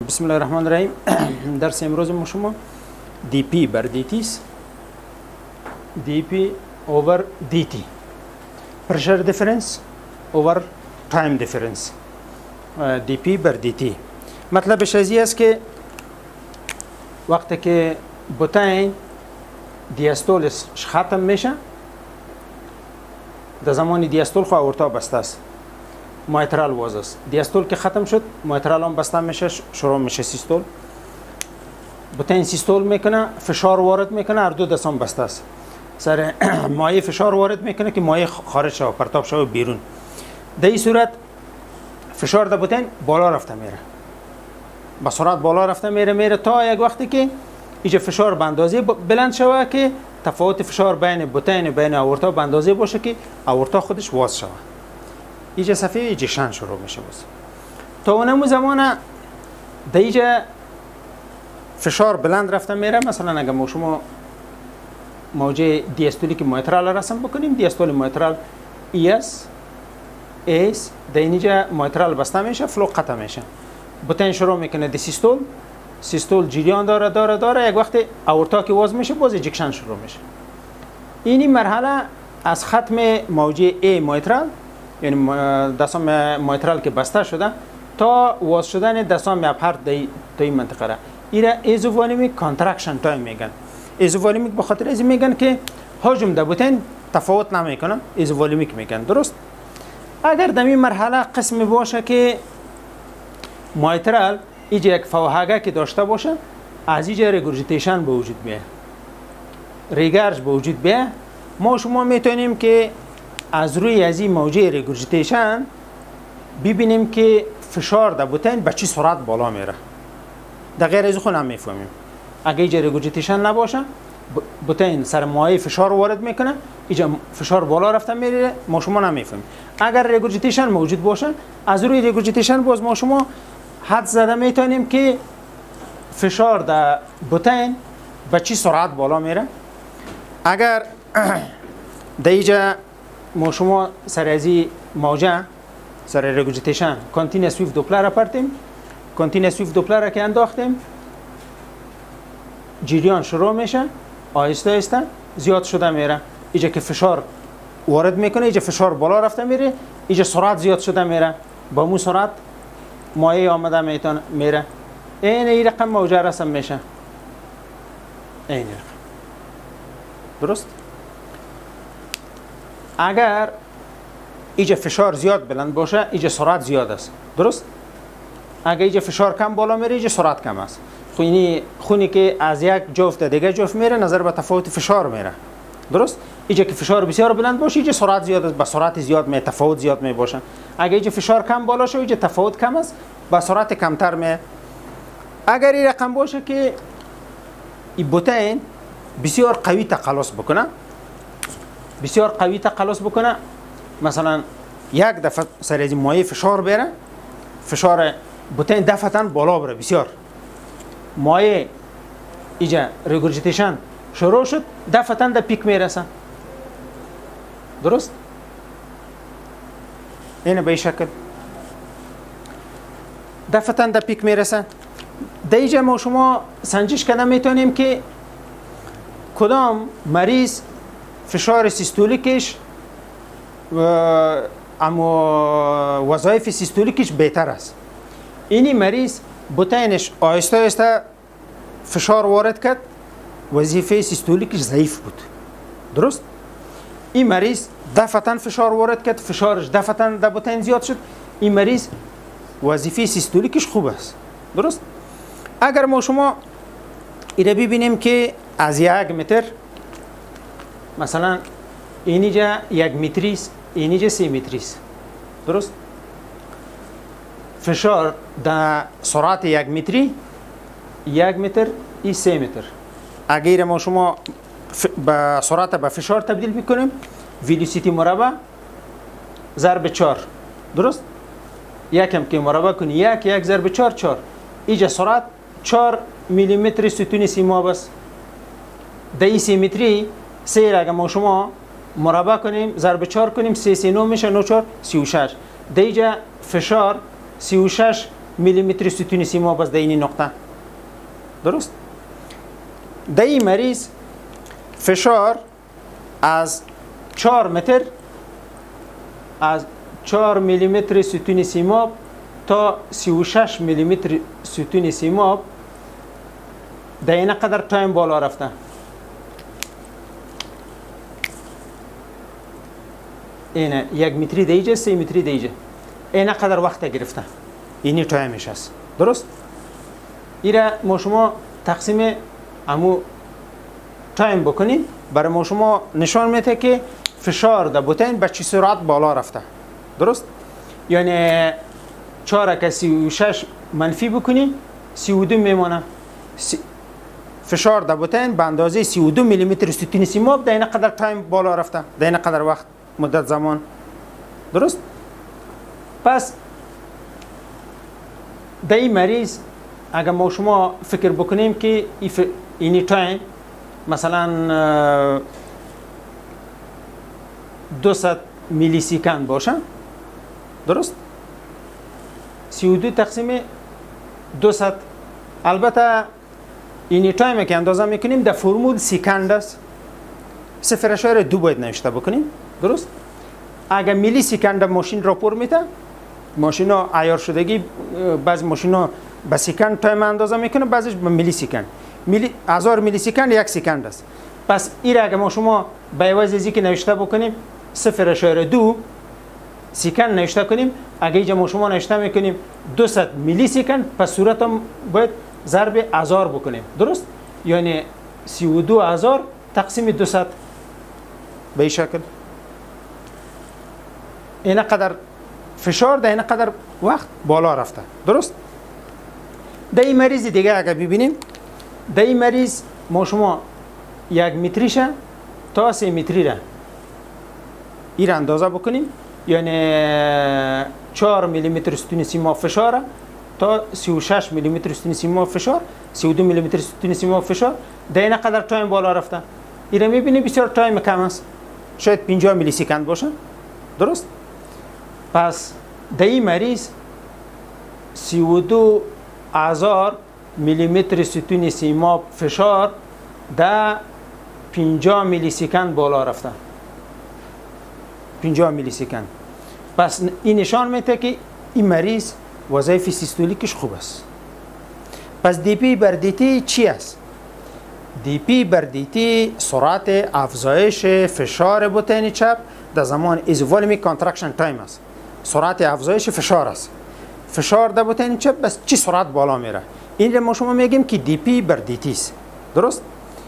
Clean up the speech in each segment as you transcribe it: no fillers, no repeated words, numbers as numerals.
بسم الله الرحمن الرحیم. درس امروز ما شما دی پی بر دی تی است. دی پی اوور دی تی، پرشر دیفرنس اوور تایم دیفرنس، دی پی بر دی تی. مطلبش از این است که وقتی که بوتین دیاستولش ختم میشه، در زمان دیاستول خو اورتا بسته است، مایترال واز است. دیاستول که ختم شد، مایترال هم بسته میشه، شروع میشه سیستول. بوتین سیستول میکنه، فشار وارد میکنه، هر دو دستان بسته است. سر مایع فشار وارد میکنه که مایع خارج شود، پرتاب شود بیرون. در این صورت فشار در بوتین بالا رفته میره، با سرعت بالا رفته میره تا یک وقتی که اینجا فشار به اندازه بلند شود که تفاوت فشار بین بوتین و بین آورتا به اندازه باشه که آورتا خودش واز شود. اینجا صفحه ایجکشن شروع میشه. باز تا اونمو زمان در اینجا فشار بلند رفته میره. مثلا اگر ما شما موجه دیاستولی که مایترال رسم بکنیم، دیاستول مایترال ایس ایس، در اینجا مایترال بسته میشه، فلو قطع میشه. بوتین شروع میکنه دی سیستول، سیستول جریان داره یک وقت آورتا که واز میشه، باز ایجکشن شروع میشه. اینی مرحله از ختم موجه ای مایترال، یعنی دستان مایترال که بسته شده، تا واز شدن دستان مبهر در این منطقه را، ایره ایزووالیمیک کانترکشن تایم میگن. ایزووالیمیک به خاطر از میگن که حجم در بوتین تفاوت نمیکنه، ایزووالیمیک میگن. درست؟ اگر در این مرحله قسمی باشه که مایترال اینجا یک فوهگه که داشته باشه، از اینجا ریگورژیتیشن به وجود میاد، ریگرج به وجود بیاد، ما شما میتونیم که از روی از این موجه ریگورژیتیشن ببینیم که فشار در بوتین به چی سرعت بالا میره. در غیر از خود هم میفهمیم. اگه اینجا ریگورژیتیشن نباشه، بوتین سر مایع فشار وارد میکنه، اینجا فشار بالا رفته میره، ما شما نمیفهمیم. اگر ریگورژیتیشن موجود باشه، از روی ریگورژیتیشن باز ما شما حد زده میتونیم که فشار در بوتین به چی سرعت بالا میره. اگر در اینجا ما شما سر از این موجه سر ریگورژیتیشن کانتینیوس ویو دوپلر را پرتیم، کانتینیوس ویو دوپلر را که انداختیم، جریان شروع میشه، آهسته آهسته زیاد شده میره. اینجا که فشار وارد میکنه، اینجا فشار بالا رفته میره، اینجا سرعت زیاد شده میره، با مو سرعت مایع آمده میره. این رقم موجه رسم میشه، این رقم. درست؟ اگر اینجا فشار زیاد بلند باشه، اینجا سرعت زیاد است. درست؟ اگر اینجا فشار کم بالا میره، اینجا سرعت کم است. خونی که از یک جفت دیگه جفت میره، نظر به تفاوت فشار میره. درست؟ اینجا که فشار بسیار بلند باشه، اینجا سرعت زیاد است، با سرعت زیاد می تفاوت زیاد می باشه. اگر اینجا فشار کم بالا شه، اینجا تفاوت کم است، با سرعت کمتر می. اگر این رقم باشه که این بوتین بسیار قوی تقلص بکنه، بسیار قوی تقلص بکنه، مثلا یک دفعه سر از مایع فشار بره، فشار بوتین دفعتاً بالا بره، بسیار مایع اینجا ریگورژیتیشن شروع شد، دفعتاً در پیک میرسه. درست؟ اینه به این شکل دفعتاً در پیک میرسه. در اینجا ما شما سنجش کردن میتونیم که کدام مریض فشار سیستولیکش اما وظایف سیستولیکش بهتر است. اینی مریض بوتینش آهسته آهسته فشار وارد کرد، وظیفه سیستولیکش ضعیف بود. درست؟ این مریض دفعتاً فشار وارد کرد، فشارش دفعتاً در بوتین زیاد شد، این مریض وظیفه سیستولیکش خوب است. درست؟ اگر ما شما ایره ببینیم که از 1 متر، مثلا اینجا 1 متری است، اینجا 3 متری است. درست؟ فشار در سرعت 1 متری، 1 متر ای 3 متر. اگر ما شما با سرعت به فشار تبدیل بکنیم، ویلوسیتی مربع ضرب 4. درست؟ یکم که مربع کنی، یک ضرب 4 4. اینجا سرعت 4 میلیمتر ستون سیماب است. در این 3 متری 3 را اگر ما شما مربع کنیم، ضرب 4 کنیم، 3 3 9 میشه، 9 4 36. در اینجا فشار 36 میلیمتر ستون سیماب است در این نقطه. درست؟ در این مریض فشار از 4 متر، از 4 میلیمتر ستون سیماب تا 36 میلیمتر ستون سیماب در این قدر تایم بالا رفته. اینه 1 متری دیگه، 3 متری دیگه، این قدر وقت گرفته، اینی تایمش است. درست؟ ایره ما شما تقسیم امو تایم بکنید، برای ما شما نشان میده که فشار در بطن به چه سرعت بالا رفته. درست؟ یعنی 4 که 36 منفی بکنید 32 میمانه. فشار در بطن به اندازه 32 میلیمتر ستون سیماب در این قدر تایم بالا رفته، در این قدر وقت مدت زمان. درست؟ پس در این مریض اگر ما شما فکر بکنیم که اینی تایم مثلا 200 میلی سکند باشه، درست؟ 32 تقسیم 200. البته اینی تایم که اندازه میکنیم در فرمول سکند است، 0.2 باید نوشته بکنیم. درست؟ اگر میلی سکند ماشین راپور میده، ماشین ها عیار شدگی بعض ماشین ها به سکند تایم اندازه میکنه، بعضیش به میلی سکند. 1000 میلی سکند 1 سکند است. پس این اگر ما شما به عوض ازی که نوشته بکنیم 0.2 سکند نوشته کنیم، اگر اینجا ما شما نوشته میکنیم 200 میلی سکند، پس صورت هم باید ضرب 1000 بکنیم. درست؟ یعنی 32000 تقسیم 200 به این شکل. این قدر فشار در این قدر وقت بالا رفته. درست؟ در این مریض دیگه اگر ببینیم، در این مریض ما شما 1 متریشه تا 3 متری را این اندازه بکنیم، یعنی 4 میلیمتر ستون سیماب فشار تا 36 میلیمتر ستون سیماب فشار، 32 میلیمتر ستون سیماب فشار، در این قدر تایم بالا رفته. این را میبینیم بسیار تایم کم است، شاید 50 میلی سکند باشه. درست؟ پس در این مریض 32000 میلیمتر ستون سیماب فشار در 50 میلی سکند بالا رفته. 50 میلی سکند. پس این نشان میده که این مریض وظایف سیستولیکش خوب است. پس دی پی بر دی تی چی است؟ دی پی بر دی تی سرعت افزایش فشار بطن چپ در زمان ایزوولومیک کانترکشن تایم است. سرعت افزایش فشار است. فشار در بطن چپ بس چی سرعت بالا میره؟ این رو ما شما میگیم که دی پی بر دی تی است. درست؟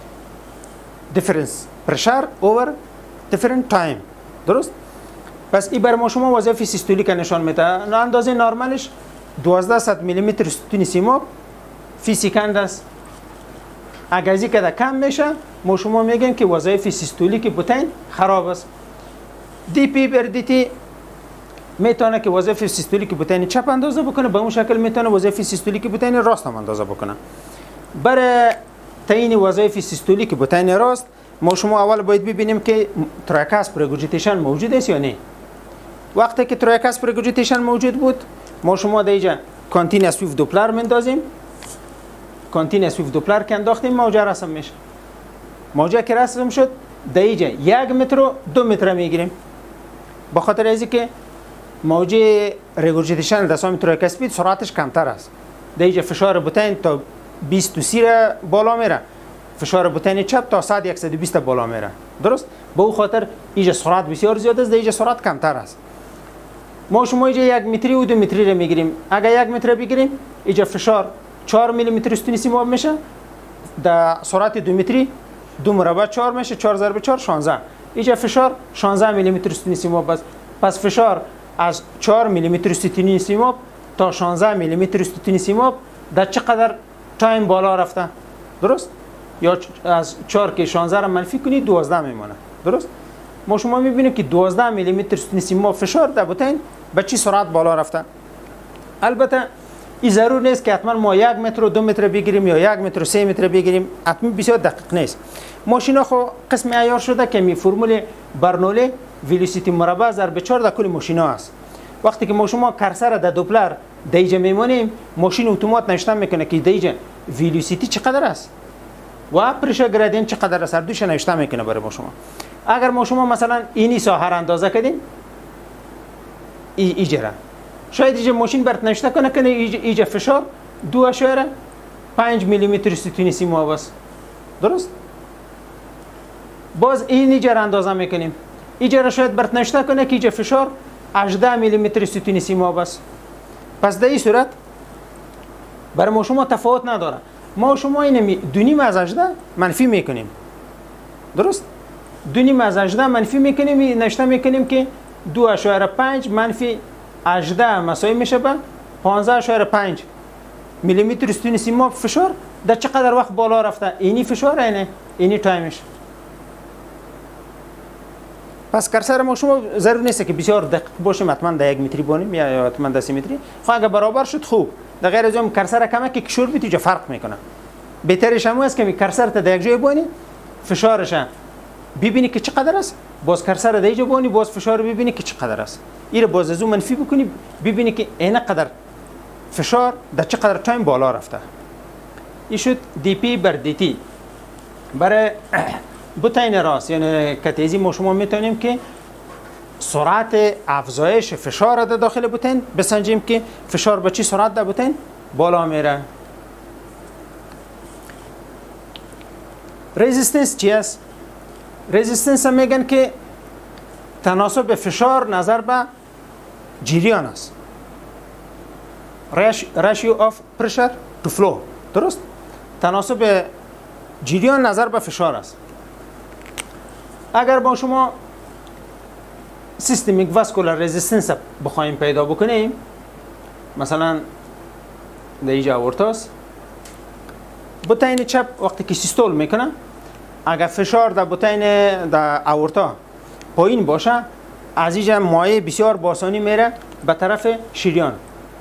دیفرنس پرشر اوور دیفرنت تایم. درست؟ پس این بر ما شما وظایف سیستولیک نشان میده. اندازه نرمالش 1200 میلیمتر ستون سیماب فی سکند است. اگر از این که کم میشه ما شما میگیم که وظایف سیستولیک بطن خراب است. دی پی بر دی تی میتونه که وظایف سیستولیک بطن چپ اندازه بکنه، به اون شکل میتونه وظایف سیستولیک بطن راست هم اندازه بکنه. برای تعیین وظایف سیستولیک بطن راست ما شما اول باید ببینیم که تراکاس پرگوجیتیشن موجود است یا نه. وقتی که تراکاس پرگوجیتیشن موجود بود ما شما در اینجا کانتینوس ویو دوپلر میندازیم. کانتینوس ویو دوپلر که انداختیم موجه رسم میشه. موجه که رسم شد در اینجا 1 متر و 2 متر میگیریم، به خاطر از اینکه موجه رگورجیتیشن در سامی تراکاس پید سرعتش کمتر است. در اینجا فشار بطن تا 20 را بالا میره، فشار بطن چپ تا 100-120 بالا میره. درست؟ به اون خاطر اینجا سرعت بسیار زیاد است، در اینجا سرعت کمتر است. ما شما اینجا 1 متری و 2 متری را میگیریم. اگر 1 متر بگیریم اینجا فشار 4 میلیمتر ستون سیماب میشه، در سرعت 2 متری 2 مربع 4 میشه، 4 ضرب 4 16. اینجا فشار 16 میلیمتر ستون سیماب است. پس فشار از 4 میلیمتر ستون سیماب تا 16 میلیمتر ستون سیماب در چقدر تایم بالا رفته؟ درست؟ یا از 4 که 16 را منفی کنید 12 میمونه. درست؟ ما شما میبینیم که 12 میلیمتر ستون سیماب فشار در بطن به چی سرعت بالا رفته. البته این ضرور نیست که حتما ما 1 متر و 2 متر بگیریم یا 1 متر و 3 متر بگیریم، حتما بسیار دقیق نیست. ماشینا خو قسم عیار شده که می فرمول برنوله ویلوسیتی مربع ضرب 4 در کل ماشینا است. وقتی که ما شما کرسر در دوپلر دیجا میمونیم ماشین اتومات نوشته میکنه که دیجا ویلوسیتی چقدر است و پرشر گرادینت چقدر است، هر دوش نوشته میکنه برای ما شما. اگر ما شما مثلا اینی ساحر اندازه کردین ایجا شاید اینجا ماشین برات نوشته کنه که اینجا فشار 2.5 میلیمتر ستون سیماب است. درست؟ باز این اینجا اندازه میکنیم، اینجا شاید برات نوشته کنه که اینجا فشار 18 میلیمتر ستون سیماب است. پس در این صورت برای ما شما تفاوت نداره. ما شما این 2.5 از 18 منفی میکنیم. درست؟ 2.5 از 18 منفی میکنیم، نوشته میکنیم که 2.5 منفی 18 مساوی میشه به 15.5 میلیمتر ستون سیماب فشار. در چقدر وقت بالا رفته؟ اینی فشار اینه، اینی تایمش. پس کرسر ما شما ضرور نیست که بسیار دقیق باشه، حتما در 1 متری بانیم یا حتما در 3 متری. خب اگه برابر شد خوب، در غیر از اون کرسر کمه که کشور بیت فرق میکنه. بهترش هم است که کرسر تا در یک جای بانی فشارش ببینی که چقدر است، باز کرسر در اینجا بانی باز فشار ببینی که چقدر است. این باز از اون منفی بکنی ببینی که این قدر فشار در چقدر تایم بالا رفته. این شد دی پی بر دی تی. برای بوتین راست یعنی کتیزی ما شما میتونیم که سرعت افزایش فشار در داخل بوتین بسنجیم که فشار به چی سرعت در بوتین بالا میره. رزिस्टنس چی است؟ رزिस्टنس هم میگن که تناسب فشار نظر به جریان است. ratio of pressure to flow. درست؟ تناسب جریان نظر به فشار است. اگر با شما سیستمیک واسکولار رزिस्टنس بخوایم پیدا بکنیم، مثلا در اینجا اورتاس بوتین چپ وقتی که سیستول میکنه، اگر فشار در بوتین در اورتا پایین باشه، از اینجا مایع بسیار باسانی میره به طرف شریان.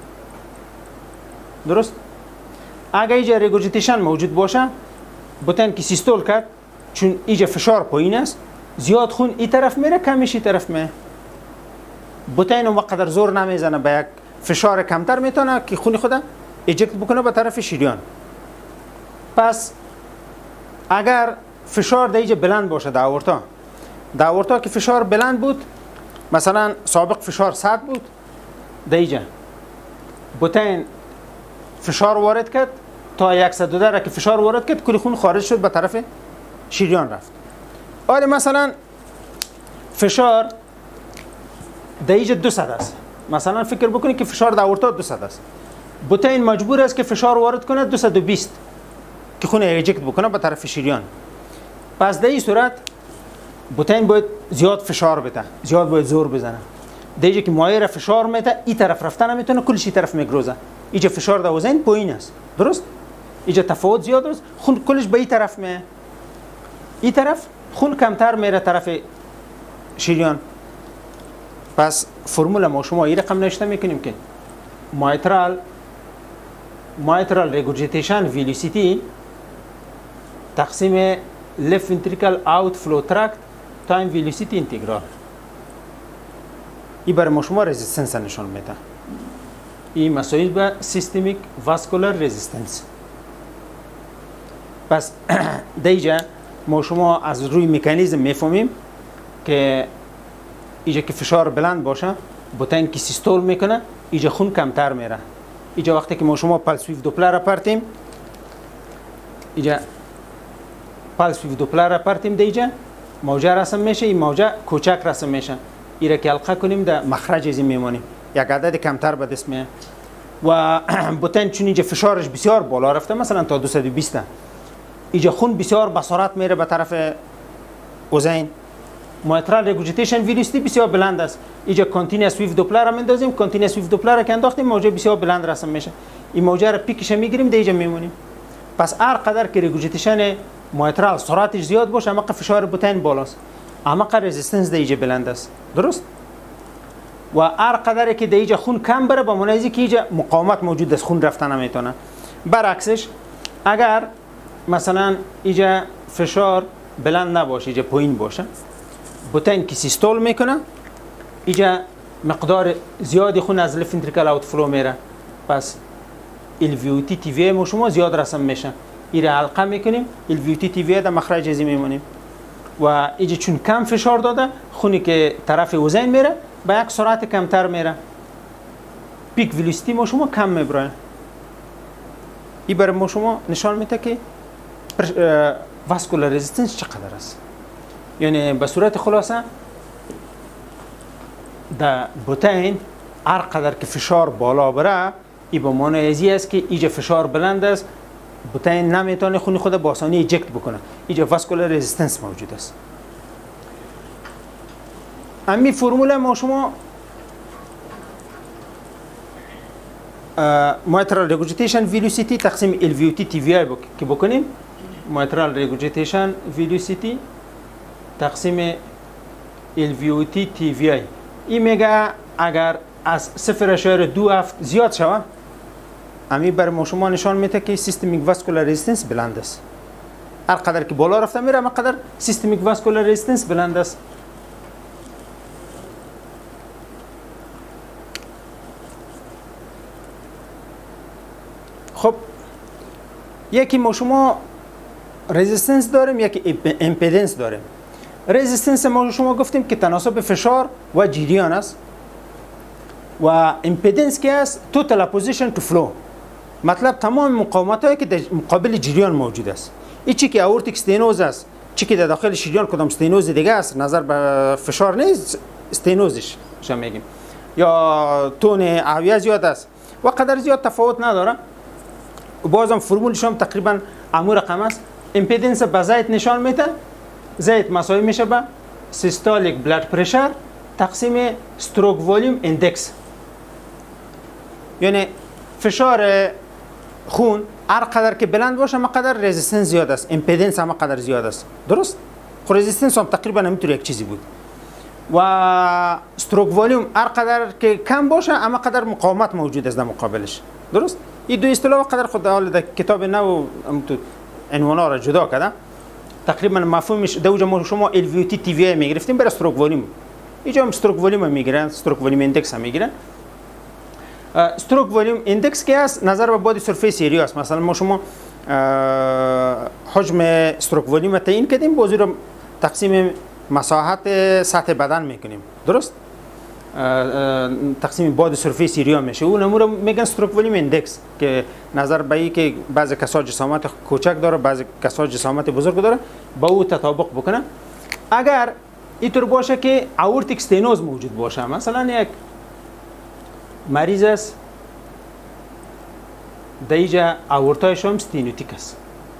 درست؟ اگر اینجا ریگورژیتیشن موجود باشه، بوتین که سیستول کرد چون اینجا فشار پایین است، زیاد خون این طرف میره، کمش این طرف میره. بوتین اون وقت زور نمیزنه، به یک فشار کمتر میتونه که خون خود ایجکت بکنه به طرف شریان. پس اگر فشار در اینجا بلند باشه در اورتا که فشار بلند بود، مثلا سابق فشار 100 بود، در اینجا بوتین فشار وارد کرد تا 110 را که فشار وارد کرد، کل خون خارج شد به طرف شریان رفت. آره مثلا فشار در اینجا 200 است، مثلا فکر بکنید که فشار در اورتا 200 است، بوتین مجبور است که فشار وارد کنه 220 که خون ایجکت بکنه به طرف شریان. پس در این صورت بوتین باید زیاد فشار بده، زیاد باید زور بزنه. در اینجا که مایع را فشار میده، این طرف رفتن نمیتونه، کلش این طرف میگروزه. اینجا فشار در وزن پایین است. درست؟ اینجا تفاوت زیاد است، خون کلش به این طرف میه، این طرف خون کمتر میره طرف شریان. پس فرمول ما شما این رقم نوشته میکنیم که mitral regurgitation velocity تقسیم left ventricle outflow tract time velocity integral. این برای ما شما رزिस्टنس نشون میده. این مسائل به سیستمیک واسکولار رزिस्टنس. پس دیجا ما شما از روی مکانیزم میفهمیم که اینجا که فشار بلند باشه، بوتین که سیستول میکنه، اینجا خون کمتر میره. اینجا وقتی که ما شما پلس ویو دوپلر را پرتیم، اینجا پلس ویو دوپلر را پرتیم، دیجا موجه رسم میشه، این موجه کوچک رسم میشه. این را که حلقه کنیم در مخرج ازی میمونیم، یک عدد کمتر به دست میاد. و بوتین چون اینجا فشارش بسیار بالا رفته، مثلا تا 220، اینجا خون بسیار با سرعت میره به طرف اوزین. mitral regurgitation velocity بسیار بلند است. اینجا کانتینیوس ویو دوپلر را میندازیم، کانتینیوس ویو دوپلر را که انداختیم، موجه بسیار بلند رسم میشه. این موجه را پیکش میگیریم، دیجا میمونیم. پس هر قدر که ریگورژیتیشن mitral سرعتش زیاد باشه، اما فشار بوتین بالاست، اما رزिस्टنس دیجا بلند است. درست؟ و هر قدر که دیجا خون کم بره، با منازی که اینجا مقاومت موجود است، خون رفتن نمیتونه. برعکسش اگر مثلا اینجا فشار بلند نباشه، اینجا پایین باشه، بوتین که سیستول میکنه، اینجا مقدار زیادی خون از لفت ونتریکل اوت فلو میره، پس الویوتی تی وی ما شما زیاد رسم میشه. این حلقه میکنیم، الویوتی تی وی در مخرج ازی میمونیم و اینجا چون کم فشار داده خونی که طرف وزن میره با یک سرعت کمتر میره، پیک ویلوسیتی ما شما کم میبره. این برای ما شما نشان میده که واسکولار رزिस्टنس چقدر است. یعنی به صورت خلاصه در بطن هر قدر که فشار بالا بره، این به معنی ازی است که اینجا فشار بلند است، بطن نمیتونه خون خود با آسانی ایجکت بکنه، اینجا واسکولار رزिस्टنس موجود است. امی فرمول ما شما mitral regurgitation velocity تقسیم الویوتی تی وی که بکنیم، mitral regurgitation velocity تقسیم الویوتی تی وی. این میگه اگر از 0.27 زیاد شود، امی بر ما شما نشان میده که سیستمیک واسکولار رزिस्टنس بلند است. هر قدر که بالا رفته میره، هر قدر سیستمیک واسکولار رزिस्टنس بلند است. خب یکی ما شما رزिस्टنس داریم، یکی امپیدنس داریم. رزिस्टنس ما شما گفتیم که تناسب فشار و جریان است و امپیدنس که است توتال اپوزیشن تو فلو، مطلب تمام مقاومت هایی که در مقابل جریان موجود است. این چی که اورتیک استنوز است، چی که در داخل شریان کدام استنوز دیگه است، نظر به فشار نیست، استنوزش شما میگیم، یا تون اویه زیاد است و قدر زیاد تفاوت نداره. بازم فرمولش هم تقریبا همون رقم است. امپیدنس به زایت نشان میده، زایت مساوی میشه به سیستولیک بلاد پرشر تقسیم استروک والیوم ایندکس. یعنی فشار خون هر قدر که بلند باشه هم قدر رزिस्टنس زیاد است، امپیدنس هم قدر زیاد است. درست؟ خب رزिस्टنس هم تقریبا همینطور یک چیزی بود و استروک والیوم هر قدر که کم باشه اما قدر مقاومت موجود است در مقابلش. درست؟ این دو اصطلاح قدر خود در کتاب نو عنوانا را جدا کرده. تقریبا مفهومش دوجا ما شما الویوتی تی وی میگرفتیم برای استروک والیوم، اینجا هم استروک والیوم میگیرن، استروک والیوم ایندکس هم میگیرن. استروک والیوم ایندکس که است نظر به بادی سرفیس ایریا است. مثلا ما شما حجم استروک والیوم تعیین کردیم، بازی رو تقسیم مساحت سطح بدن میکنیم. درست؟ تقسیم بادی سرفیس ایریا میشه، اون امور میگن استروک والیوم ایندکس که نظر به این که بعضی کسا جسامت کوچک داره، بعضی کسا جسامت بزرگ داره، با او تطابق بکنه. اگر اینطور باشه که اورتیک استنوز موجود باشه، مثلا یک مریض است در اینجا اورتایش هم استینوتیک است،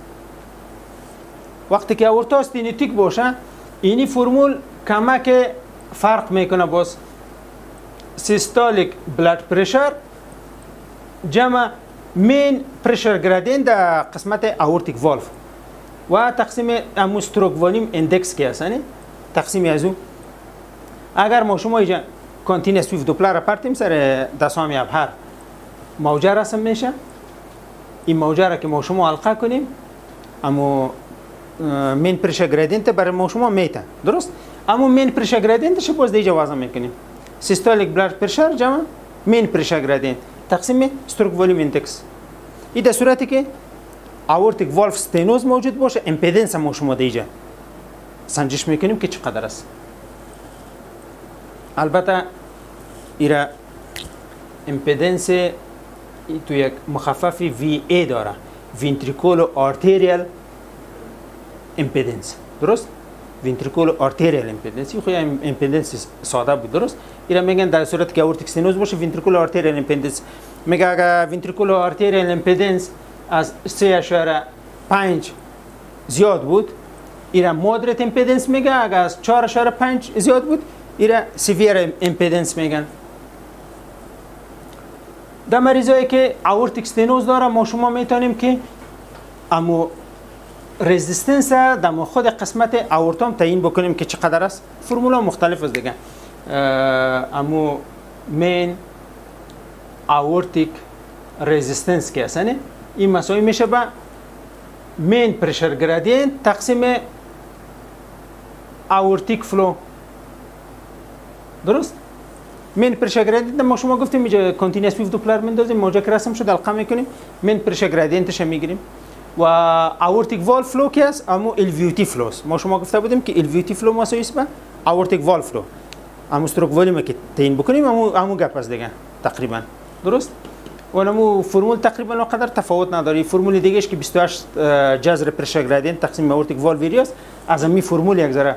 وقتی که اورتا استینوتیک باشه اینی فرمول کمک فرق میکنه باز سیستولیک بلاد پرشر جمع مین پرشر گرادین در قسمت اورتیک والف و تقسیم استروک والیوم ایندکس که است، تقسیم از او. اگر ما شما اینجا کانتینوس ویف دوپلر پرتیم سر دسامی ابهر موجه رسم میشه. این موجه را که ما شما حلقه کنیم اما مین پرشر گرادینت برای ما شما میتن. درست؟ اما مین پرشر گرادینتش باز دیجا وضع میکنیم، سیستولیک بلاد پرشر جمع مین پرشر گرادینت تقسیم استروک والیوم ایندکس. این در صورتی که اورتیک والف استنوز موجود باشه، امپیدنس ما شما دیجا سنجش میکنیم که چقدر است. البته ایرا امپیدنس تو یک مخفف وی ای داره، وینتریکولو آرتریال امپیدنس. درست؟ وینتریکولو آرتریال امپیدنس خو امپیدنس ساده بود. درست؟ ایرا میگن در صورتی که اورتیک استنوز باشه وینتریکولو آرتریال امپیدنس، میگه اگر وینتریکولو آرتریال امپیدنس از 3.5 زیاد بود ایرا مودریت امپیدنس میگه، اگر از 4.5 زیاد بود ایرا سیویر امپیدنس میگن. در مریضایی که اورتیک استنوز داره ما شما میتونیم که امو رزिस्टنس در خود قسمت اورتام تعیین بکنیم که چقدر است. فرمولا مختلف است دیگه. امو مین اورتیک رزिस्टنس که است، این مساوی میشه به مین پرشر گرادینت تقسیم اورتیک فلو. درست؟ من پرشر گرادینت ما شما گفتیم اینجا کانتینیوس ویو دوپلر میندازیم، موجه که رسم شد القا میکنیم، من پرشر گرادینتش میگیریم. و اورتیک وال فلو که است امو الویوتی فلوس. ما شما گفته بودیم که الویوتی فلو مساوی است با اورتیک وال فلو. امو استروک والیوم که تعیین بکنیم امو گپ است دیگه تقریبا. درست؟ و امو فرمول تقریبا اونقدر تفاوت نداره. فرمول دیگهش که 28 جذر پرشر گرادینت تقسیم اورتیک وال ویریاس از می فرمول یک ذره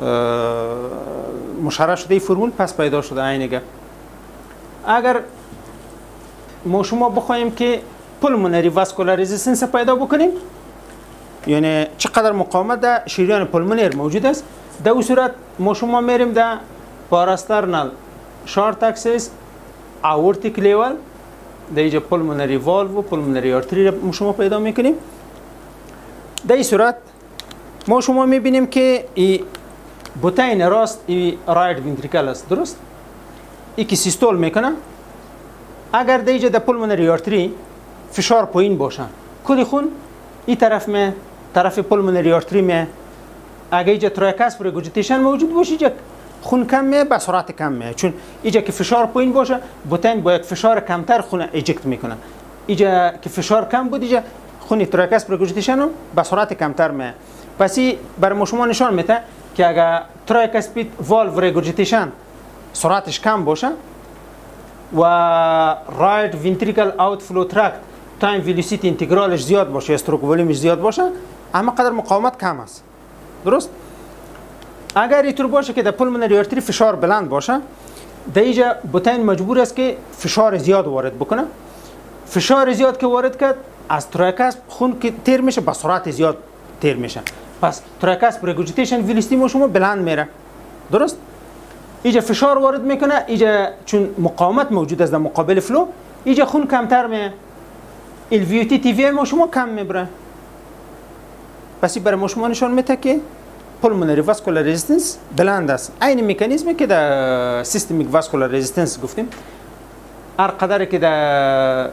مشرح شده این فرمول پس پیدا شده عینه. اگر ما شما بخوایم که پولمونری واسکولار رزिस्टنس پیدا بکنیم، یعنی چقدر مقاومت در شریان پولمونر موجود است، در اون صورت ما شما میریم در پاراسترنال شارت اکسس اورتیک لیول در اینجا پولمونری والو و پولمونری آرتری ما شما پیدا میکنیم. در این صورت ما شما میبینیم که این بوتین راست این رایت وینتریکل است. درست؟ ای که سیستول میکنه، اگر در اینجا در پولمونری آرتری فشار پایین باشه کل خون این طرف پولمونری آرتری می، اگر اینجا تراکاس رگورجیتیشن موجود باشه اینجا خون کم می به سرعت کم می، چون اینجا که فشار پایین باشه بوتین با یک فشار کمتر خون ایجکت میکنه. اینجا که فشار کم بود اینجا خون تراکاس رگورجیتیشن رو به سرعت کمتر می. پس این برای شما نشان میده که اگر تراکاسپید والو رگورجیتیشن سرعتش کم باشه و رایت وینتریکل اوت فلو تراکت تایم ویلوسیتی انتگرالش زیاد باشه، استروک والیومش زیاد باشه، اما قدر مقاومت کم است. درست؟ اگر اینطور باشه که در پولمونری آرتری فشار بلند باشه، در اینجا بوتین مجبور است که فشار زیاد وارد بکنه. فشار زیاد که وارد کرد از تراکاس خون که تیر میشه با سرعت زیاد تیر میشه، پس تراکاس رگورجیتیشن ویلوسیتی ما شما بلند میره. درست؟ اینجا فشار وارد میکنه، اینجا چون مقاومت موجود است در مقابل فلو، اینجا خون کمتر میه، الویوتی تی وی ما شما کم میبره. پس این برای ما شما نشان میده که پولمونری واسکولار رزिस्टنس بلند است. این مکانیزمی که در سیستمیک واسکولار رزिस्टنس گفتیم، هر قدر که در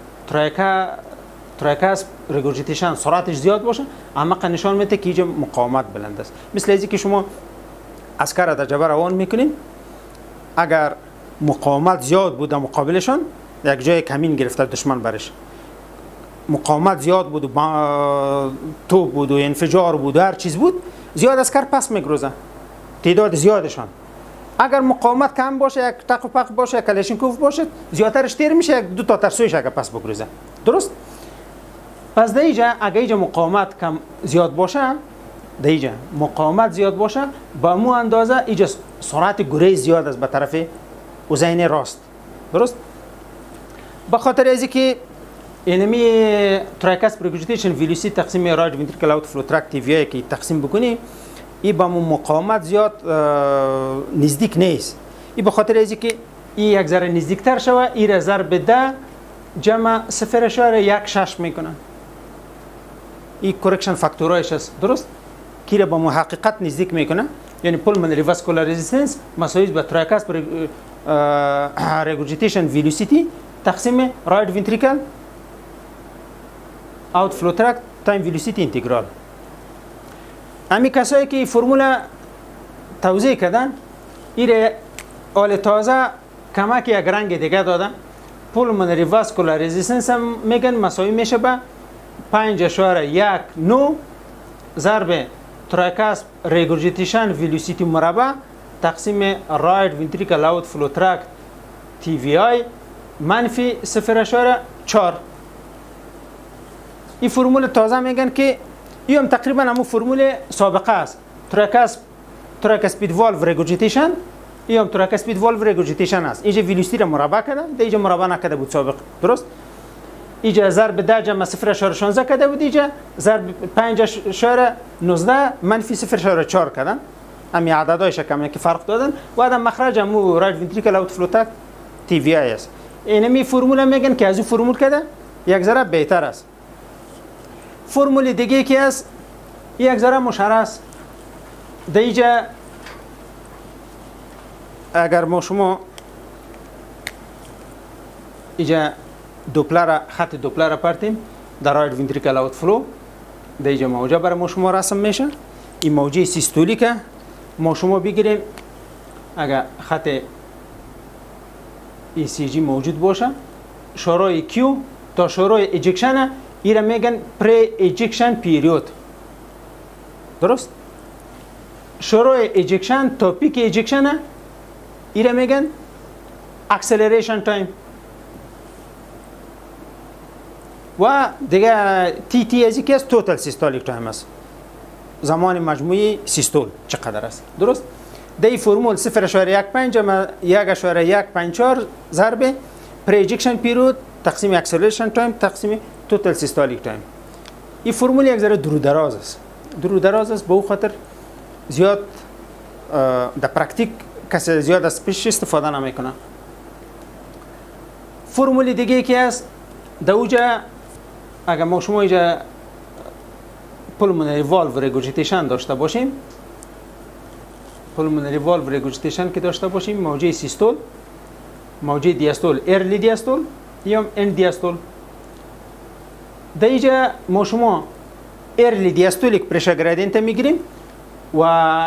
تراکاس رگورجیتیشن سرعتش زیاد باشه، اما نشان میده که اینجا مقاومت بلند است. مثل اینکه شما عسکر در جبهه روان میکنین، اگر مقاومت زیاد بود در مقابلشان، یک جای کمین گرفته دشمن برش، مقاومت زیاد بود و توپ بود و انفجار بود و هر چیز بود، زیاد عسکر پس میگروزه، تعداد زیادشان. اگر مقاومت کم باشه، یک تق و پق باشه، یک کلاشینکوف باشه، زیادترش تیر میشه، یک دو تا ترسویش اگر پس بگروزه. درست؟ پس در اینجا اگر اینجا مقاومت کم زیاد باشه، در اینجا مقاومت زیاد باشه، با مو اندازه اینجا سرعت گریز زیاد است به طرف اوزین راست. درست؟ به خاطر از اینکه اینمی تراکاس رگورجیتیشن ویلوسیتی تقسیم رایت وینتریکل اوت فلو تراکت تی وی که تقسیم بکنی، این با مقاومت زیاد نزدیک نیست. این به خاطر از اینکه این یک ذره نزدیکتر شوه، این را ضرب ده جمع 0.16 میکنه. این کرکشن فاکتورایش است. درست؟ کی را با محققت نزدیک میکنه، یعنی پولمونری واسکولار رزिस्टنس مساوی به تراکاس رگورجیتیشن ویلوسیتی تقسیم رایت وینتریکل اوت فلو تراکت تایم ویلوسیتی انتگرال. امی کسایی که فرمول توضیح کردن، این آل تازه کمک یک رنگ دیگه دادن. پولمونری واسکولار رزिस्टنس هم میگن مساوی میشه به 5.19 ضرب تراکاس رگورجیتیشن ویلوسیتی مربع تقسیم رایت وینتریکل اوت فلو تراکت تی وی آی منفی 0.4. این فرمول تازه میگن که این هم تقریبا همون فرمول سابقه است. تراکاسپید والو رگورجیتیشن، این هم تراکاسپید والو رگورجیتیشن است. اینجا ویلوسیتی را مربع کردن، اینجا مربع نکرده بود سابق. درست؟ اینجا ضرب 10 جمع 0.16 کرده بود، اینجا ضرب 5.19 منفی 0.4 کردن. همین عددهایش کمی که فرق دادن و آدم مخرج همون رایت وینتریکل اوت فلو تراکت تی وی آی است. اینمی فرمول میگن که از این فرمول کرده یک ذره بهتر است. فرمول دیگه که است یک ذره مشخص است. در اینجا اگر ما شما اینجا دوپلر خط دوپلر پرتیم در رایت وینتریکل اوت فلو، در اینجا موجه برای ما شما رسم میشه. این موجه سیستولیکه ما شما بگیریم، اگر خط ECG موجود باشه. شورای کیو تا شورای ایجکشن ایره میگن پری ایجکشن پیریود. درست؟ شروع ایجکشن تا پیک ایجکشن ایره میگن اکسلریشن تایم. و دیگه تی از یکی از توتال سیستولیک تایم است. زمان مجموعی سیستول چقدر است؟ درست؟ در این فرمول 0.15 اما 1.154 ضرب پری ایجکشن پیریود تقسیم اکسلریشن تایم تقسیم توتال سیستولیک تایم. این فرمول یک ذره درودراز است. درودراز است به او خاطر زیاد در پرکتیک کسی زیاد از پیش استفاده نمیکنه. فرمول دیگه که است در اوجا اگر ما شما اینجا پولمونری والو رگورژیتیشن داشته باشیم، پولمونری والو رگورژیتیشن که داشته باشیم، موجه سیستول، موجه دیاستول، ارلی دیاستول یا اند دیاستول. در اینجا ما شما ارلی دیاستولیک پرشر گرادینت میگیریم و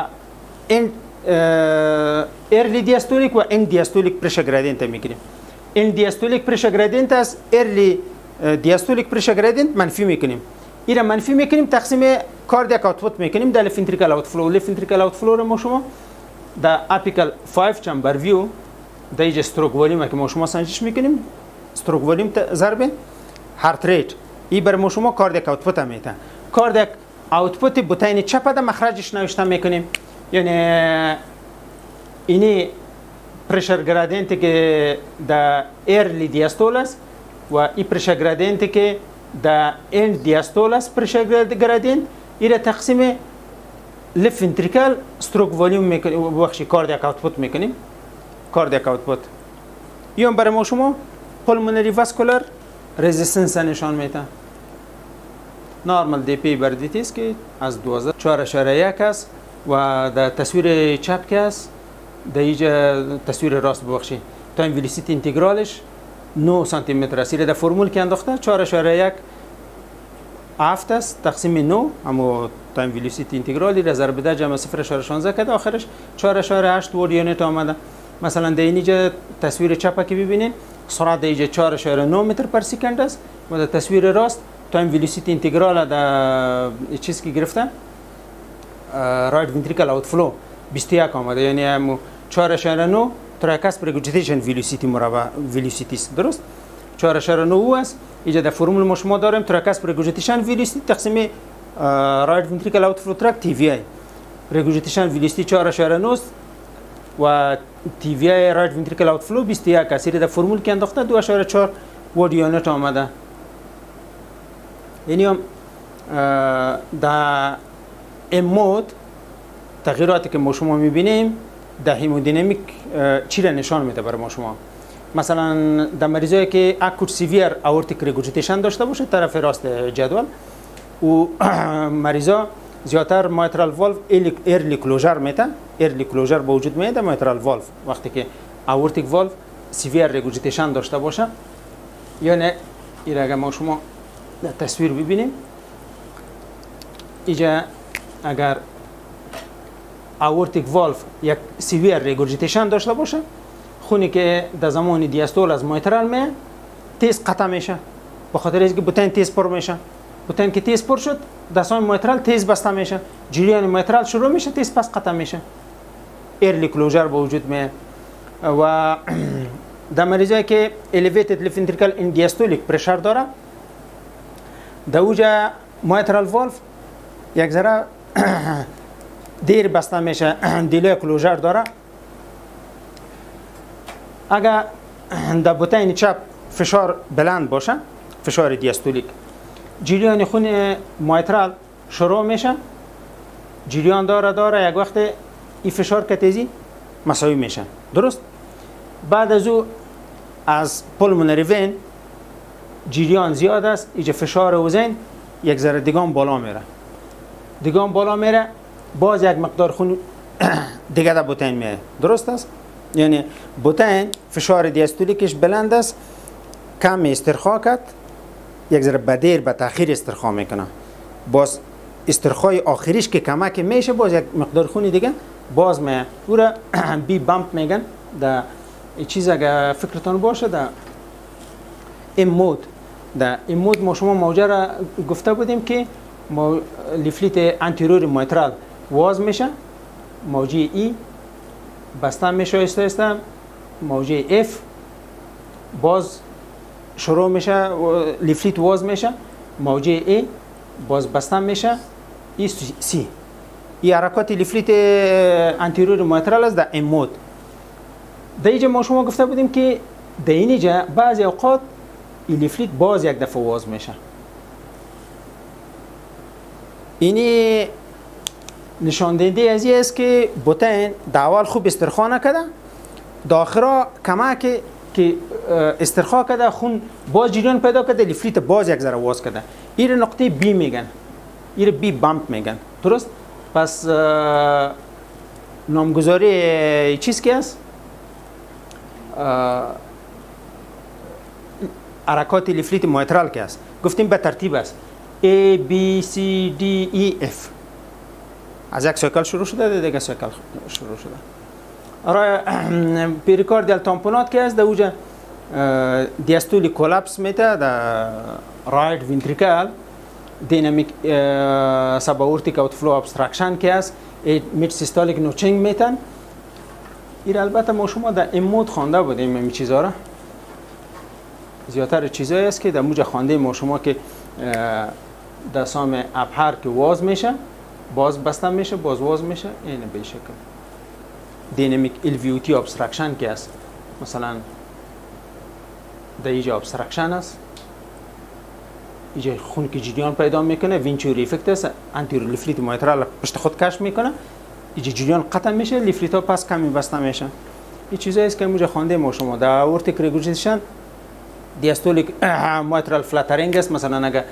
ارلی دیاستولیک و اند دیاستولیک پرشر گرادینت میگیریم. اند دیاستولیک پرشر گرادینت از ارلی دیاستولیک پرشر گرادینت منفی میکنیم. ایره منفی میکنیم تقسیم کاردیاک اوتپوت میکنیم در لفت ونتریکل اوتفلو. لفت ونتریکل اوتفلو رو ما شما در اپیکال 5 چمبر ویو در اینجا استروک والیوم که ما شما سنجش میکنیم، استروک والیوم ضرب هارت ریت. ای بر ما شما کاردیاک اوتپوت هم میتن. کاردیاک اوتپوت بوتین چپ ده مخرجش نوشته میکنیم. یعنی اینی پرشر گرادینتی که در ارلی دیاستول است و این پرشر گرادینتی که در اند دیاستول است پرشر گرادینت ایره تقسیم لفت ونتریکل استروک والیوم میکنیم، بخشی کاردیاک اوتپوت میکنیم. کاردیاک اوتپوت یا برای ما شما پولمونری واسکولار رزिस्टنس نشان میده. نورمال دی پی بر دی تی است که از 12.4.1 است و در تصویر چپ که است در اینجا تصویر راست ببخشید تایم ویلوسیتی اینتگرالش 9 سانتی متر است. در فرمول که انداخته 4.1 افت است تقسیم 9 اما تایم ویلوسیتی اینتگرالی را ضرب در جمع 0.16 کرده آخرش 4.8 ورد یونیت آمده. مثلا در اینجا تصویر چپ که ببینید سرعت در اینجا 4.9 متر پر سکند است و در تصویر راست تایم ویلوسیتی اینتگرال در چیز که گرفته رایت ونتریکل اوتفلو 21 آمده. یعنی 4.9 تراکاس پرگوجیتیشن ویلوسیتی مربع ویلوسیتی است. درست 4.9 او است. اینجا در فرمول ما شما داریم تراکاس پرگوجیتیشن ویلوسیتی تقسیم رایت ونتریکل اوتفلو تراک تی وی آی. پرگوجیتیشن ویلوسیتی 4.9 و تی وی آی رایت ونتریکل اوتفلو 21 است. در فرمول که انداخته 2.4 ورد یونیت آمده. یعنی در این مود تغییراتی که ما شما میبینیم در همودینامیک چی را نشان میده برای ما شما؟ مثلا در مریضایی که اکوت سیویر اورتیک رگورژیتیشن داشته باشه طرف راست جدول و مریضا زیادتر مایترال والو ارلی کلوزر میته، ارلی کلوزر به وجود میاد مایترال والو وقتی که اورتیک والو سیویر رگورژیتیشن داشته باشه. یعنی این اگر ما شما در تصویر ببینیم اینجا اگر اورتیک والو یک سیویر رگورژیتیشن داشته باشه خونی که در زمان دیاستول از مایترال می تیز قطع میشه به خاطر اینکه بوتین تیز پر میشه. بوتین که تیز پر شد دستان مایترال تیز بسته میشه، جریان مایترال شروع میشه تیز پس قطع میشه، ارلی کلوزر به وجود میاد. و در مریضایی که الیویتد لفت ونتریکل این دیاستولیک پرشر داره در اوجا مایترال والو یک ذره دیر بسته میشه، دیلی کلوزر داره. اگر در بوتین چپ فشار بلند باشه فشار دیاستولیک جریان خون مایترال شروع میشه، جریان داره یک وقت این فشار که تیزی مساوی میشه. درست بعد از او از پولمونری وین جریان زیاد است اینجا فشار اوزین یک ذره دیگه بالا میره باز یک مقدار خون دیگه در بوتین میاد. درست است؟ یعنی بوتین فشار دیاستولیکش بلند است کم استرخا کرد یک ذره بدیر به تاخیر استرخا میکنه، باز استرخای آخریش که کمک میشه باز یک مقدار خون دیگه باز میاد. او را بی بامپ میگن در این چیز اگر فکرتان باشه در این مود ما شما موجه را گفته بودیم که لیفلیت انتیرور مایترال واز میشه، موجه ای بسته میشه ایسته، موجه اف باز شروع میشه لیفلیت واز میشه، موجه ای باز بسته میشه، ای سی. این حرکات لیفلیت انتیرور مایترال است در این مود. در اینجا ما شما گفته بودیم که در اینجا بعضی اوقات این لیفلیت باز یک دفعه واز میشه. اینی نشان دهنده از این است که بوتین در اول خوب استرخا نکرده، در آخر کمک که استرخا کرده خون باز جریان پیدا کرده، لیفلیت باز یک ذره واز کرده. این نقطه بی میگن، این بی بامپ میگن، درست؟ پس نامگذاری چیز که است؟ حرکات لیفلیت مایترال که است. گفتیم به ترتیب است A, B, C, D, E, F. از یک سایکل شروع شده، دیگه سایکل شروع شده. آره پریکاردیال تامپونات که است، در اوجا دیاستولی کلاپس میته در رایت وینتریکل، دینامیک سباورتیک اوتفلو ابستراکشن که است، میت سیستولیک نوچینگ میتن. این البته ما شما در این مود خوانده بودیم این چیزها را. زیادتر چیزایی است که در موجه خوانده ما شما که در سام ابهر که واز میشه، باز بسته میشه، باز واز میشه، این به شکل. دینامیک الویوتی ابستراکشن که است، مثلا در اینجا ابستراکشن است، اینجا خون که جریان پیدا میکنه، وینچوری افکت است، انتیرور لیفلیت مایترال پشت خود کش میکنه، اینجا جریان قطع میشه، لیفلیت ها پس کمی بسته میشه. این چیزایی است که موجه خوانده ما شما. در اورتیک ریگورژیشن دیاستولیک مایترال فلاترینگ است، مثلا اگر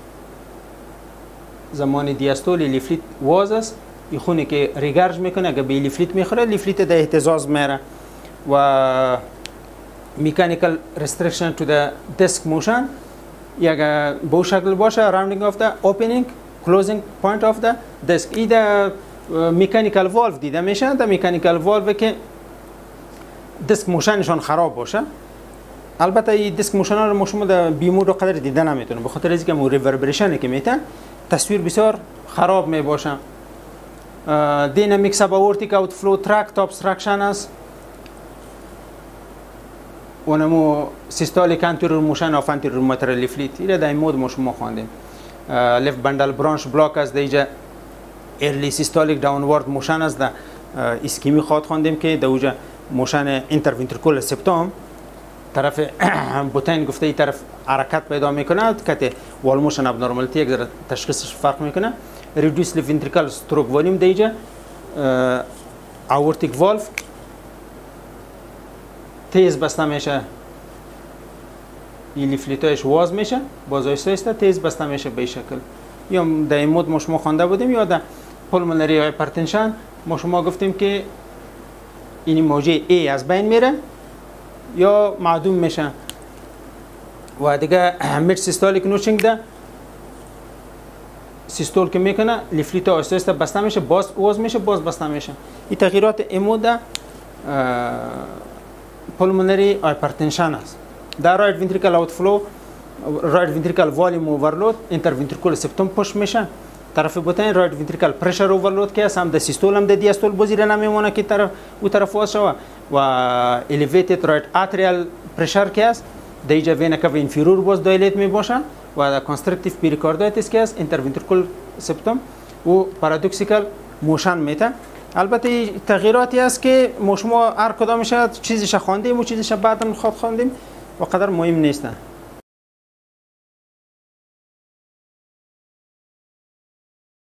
زمان دیاستولی لیفلیت واز است، این خونی که ریگارج میکنه اگر به لیفلیت میخوره، لیفلیت در اهتزاز میره و میکانیکال ریستریکشن تو د دیسک موشن اگر به شکل باشه، راوندینگ اف د اوپنینگ کلوزینگ پوینت اف د دیسک. این د میکانیکال والو دیده میشه، د میکانیکال والو که دیسک موشنشون خراب باشه. البته این دیسک موشن ها رو ما شما در بیمود و قدر دیده نمیتونیم، به خاطر اینکه مو ریوربریشن که میتن تصویر بسیار خراب می باشه. دینامیک سباورتیک اوتفلو تراکت ابستراکشن است، اونمو سیستولیک انتیرور موشن اف انتیرور مایترال لیفلیت. این در این مود ما شما خواندیم. لفت بندل برانچ بلاک است، اینجا ارلی سیستولیک داونوارد موشن است. در اسکیمی خواندیم که در اوجا موشن اینترونتریکولر سپتوم طرف بوتین گفته ای طرف حرکت پیدا میکنه، که وال موشن ابنورمالیتی یک ذره تشخیصش فرق میکنه. ریدیوس ونتریکل استروک والیوم دیجا اورتیک والف تیز بسته میشه، این لیفلیتایش واز میشه، باز آیسته تیز بسته میشه به شکل. یا در این مود ما شما خوانده بودیم، یا در پولمونری هایپرتنشن ما شما گفتیم که این موجه ای از بین میره یا معدوم میشه و دیگه میت سیستولیک نوچینگ ده سیستول که میکنه لیفلیت آسته آسته بسته میشه، باز واز میشه، باز بسته میشه. این تغییرات ایمو ده پولمونری هایپرتنشن است. در رایت وینتریکل اوتفلو، رایت وینتریکل والیوم اوورلود، اینترونتریکولر سپتوم پوش میشه. طرف بوتین رایت وینتریکل پرشر اوورلود که هم د سیستول هم د دیاستول بزیره نمیمونه که طرف او طرف واز شوه و الیویتد رایت اتریال پرشر که است د اینجا وینا کاو انفیرور باز دایلیت می باشه و د کانسترکتیو پریکاردایتیس که است اینترونتریکولر سپتوم و پارادوکسیکال موشن میته. البته تغییراتی است که ما شما هر کدامش چیزش خواندیم و چیزش بعدا خواندیم و قدر مهم نیست.